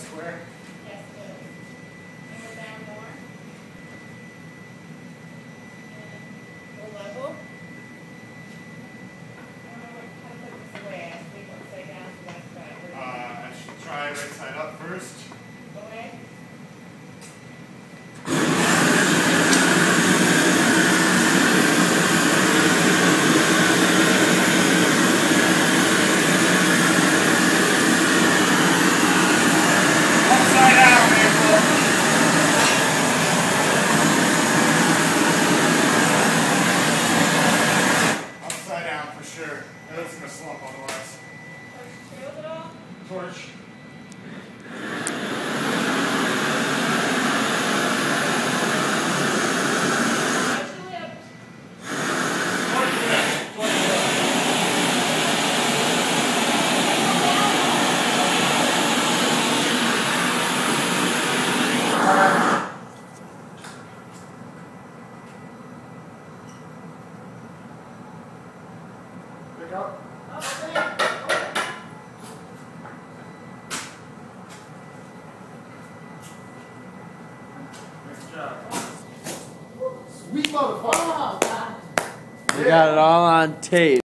square? Yes, it is. And we're down more. And we'll level. I don't know how to put this away. I think upside down to left side. I should try right side up first. Away. Upside down, April. Upside down for sure. That's gonna slump otherwise. Feel it all? Torch. Pick up. Nice job. Sweet motherfucker. Oh, God. We got it all on tape.